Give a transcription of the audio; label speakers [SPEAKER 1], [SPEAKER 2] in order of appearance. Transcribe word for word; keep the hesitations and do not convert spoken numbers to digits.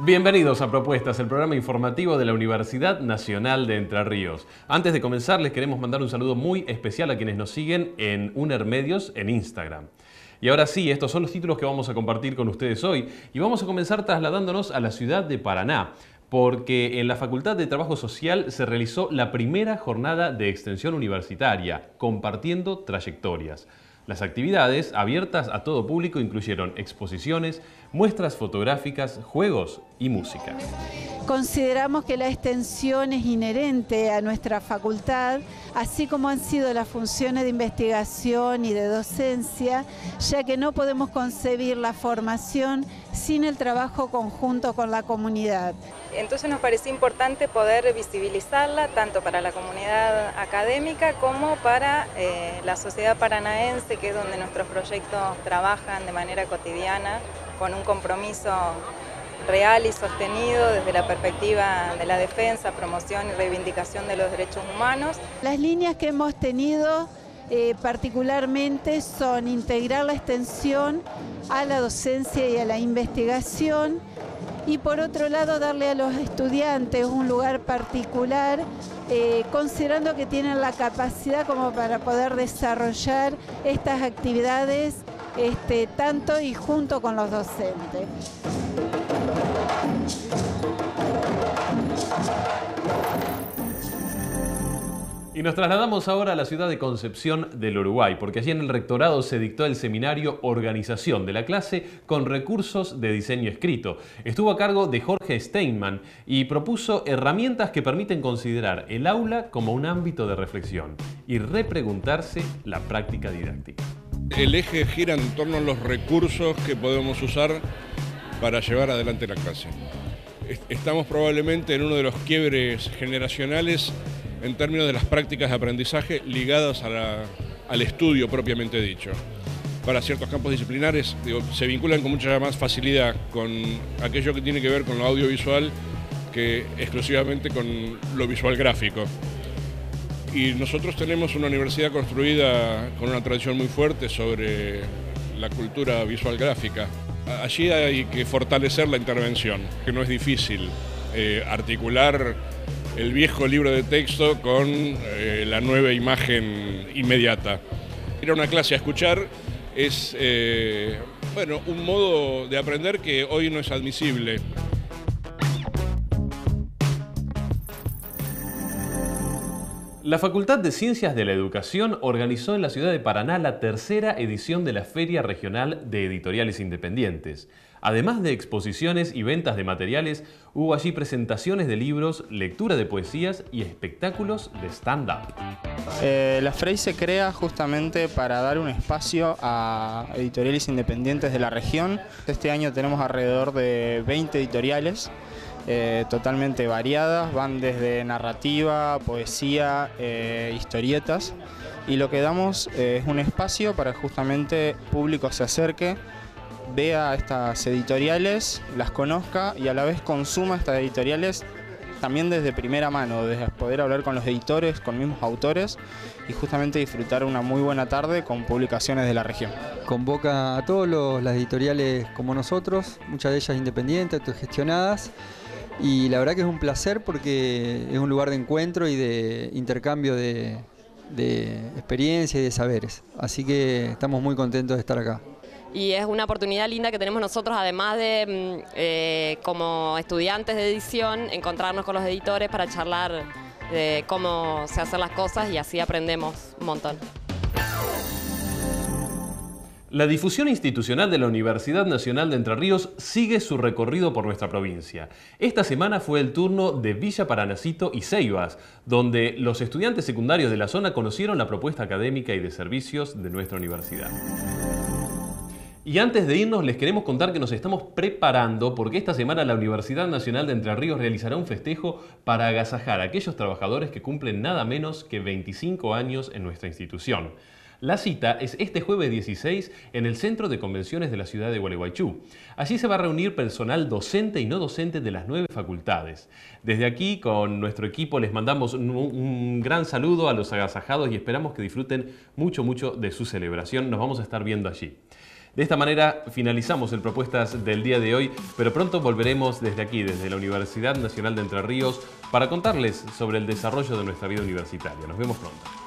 [SPEAKER 1] Bienvenidos a Propuestas, el programa informativo de la Universidad Nacional de Entre Ríos. Antes de comenzar, les queremos mandar un saludo muy especial a quienes nos siguen en UNER Medios en Instagram. Y ahora sí, estos son los títulos que vamos a compartir con ustedes hoy y vamos a comenzar trasladándonos a la ciudad de Paraná, porque en la Facultad de Trabajo Social se realizó la primera jornada de extensión universitaria, compartiendo trayectorias. Las actividades, abiertas a todo público, incluyeron exposiciones, muestras fotográficas, juegos y música.
[SPEAKER 2] Consideramos que la extensión es inherente a nuestra facultad, así como han sido las funciones de investigación y de docencia, ya que no podemos concebir la formación sin el trabajo conjunto con la comunidad.
[SPEAKER 3] Entonces nos pareció importante poder visibilizarla tanto para la comunidad académica como para eh, la sociedad paranaense, que es donde nuestros proyectos trabajan de manera cotidiana con un compromiso real y sostenido desde la perspectiva de la defensa, promoción y reivindicación de los derechos humanos.
[SPEAKER 2] Las líneas que hemos tenido eh, particularmente son integrar la extensión a la docencia y a la investigación, y por otro lado darle a los estudiantes un lugar particular, eh, considerando que tienen la capacidad como para poder desarrollar estas actividades este, tanto y junto con los docentes.
[SPEAKER 1] Y nos trasladamos ahora a la ciudad de Concepción del Uruguay, porque allí en el rectorado se dictó el seminario Organización de la clase con recursos de diseño escrito. Estuvo a cargo de Jorge Steinman y propuso herramientas que permiten considerar el aula como un ámbito de reflexión y repreguntarse la práctica didáctica.
[SPEAKER 4] El eje gira en torno a los recursos que podemos usar para llevar adelante la clase. Estamos probablemente en uno de los quiebres generacionales en términos de las prácticas de aprendizaje ligadas a la, al estudio propiamente dicho. Para ciertos campos disciplinares digo, se vinculan con mucha más facilidad con aquello que tiene que ver con lo audiovisual que exclusivamente con lo visual gráfico. Y nosotros tenemos una universidad construida con una tradición muy fuerte sobre la cultura visual gráfica. Allí hay que fortalecer la intervención, que no es difícil eh, articular el viejo libro de texto con eh, la nueva imagen inmediata. Ir a una clase a escuchar es eh, bueno, un modo de aprender que hoy no es admisible.
[SPEAKER 1] La Facultad de Ciencias de la Educación organizó en la ciudad de Paraná la tercera edición de la Feria Regional de Editoriales Independientes. Además de exposiciones y ventas de materiales, hubo allí presentaciones de libros, lectura de poesías y espectáculos de stand-up.
[SPEAKER 5] Eh, la F R E I se crea justamente para dar un espacio a editoriales independientes de la región. Este año tenemos alrededor de veinte editoriales. Eh, totalmente variadas, van desde narrativa, poesía, eh, historietas, y lo que damos eh, es un espacio para justamente público se acerque, vea estas editoriales, las conozca y a la vez consuma estas editoriales también desde primera mano, desde poder hablar con los editores, con mismos autores y justamente disfrutar una muy buena tarde con publicaciones de la región.
[SPEAKER 6] Convoca a todas las editoriales como nosotros, muchas de ellas independientes, autogestionadas. Y la verdad que es un placer porque es un lugar de encuentro y de intercambio de, de experiencia y de saberes. Así que estamos muy contentos de estar acá.
[SPEAKER 7] Y es una oportunidad linda que tenemos nosotros, además de eh, como estudiantes de edición, encontrarnos con los editores para charlar de cómo se hacen las cosas y así aprendemos un montón.
[SPEAKER 1] La difusión institucional de la Universidad Nacional de Entre Ríos sigue su recorrido por nuestra provincia. Esta semana fue el turno de Villa Paranacito y Ceibas, donde los estudiantes secundarios de la zona conocieron la propuesta académica y de servicios de nuestra universidad. Y antes de irnos les queremos contar que nos estamos preparando porque esta semana la Universidad Nacional de Entre Ríos realizará un festejo para agasajar a aquellos trabajadores que cumplen nada menos que veinticinco años en nuestra institución. La cita es este jueves dieciséis en el Centro de Convenciones de la ciudad de Gualeguaychú. Allí se va a reunir personal docente y no docente de las nueve facultades. Desde aquí, con nuestro equipo, les mandamos un, un gran saludo a los agasajados y esperamos que disfruten mucho, mucho de su celebración. Nos vamos a estar viendo allí. De esta manera finalizamos el Propuestas del día de hoy, pero pronto volveremos desde aquí, desde la Universidad Nacional de Entre Ríos, para contarles sobre el desarrollo de nuestra vida universitaria. Nos vemos pronto.